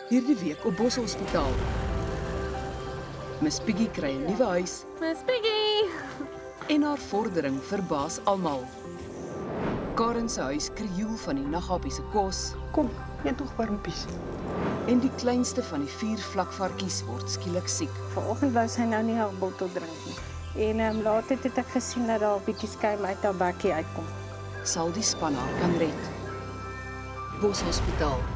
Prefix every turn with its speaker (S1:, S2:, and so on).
S1: Hierdie week op Boshospitaal. Miss Piggy kry 'n nuwe huis
S2: Miss Piggy!
S1: en haar vordering verbaas almal. Karen se huis krioel van die naghappie se kos
S3: Kom, eet nog warmpies.
S1: en die kleinste van die 4 vlakvarkies word skielik siek.
S4: Vanoggend wou sy nou nie haar bottel drink nie. En later het ek gesien dat daar 'n bietjie skuim uit haar bekkie uitkom.
S1: Sal die span haar kan red? Boshospitaal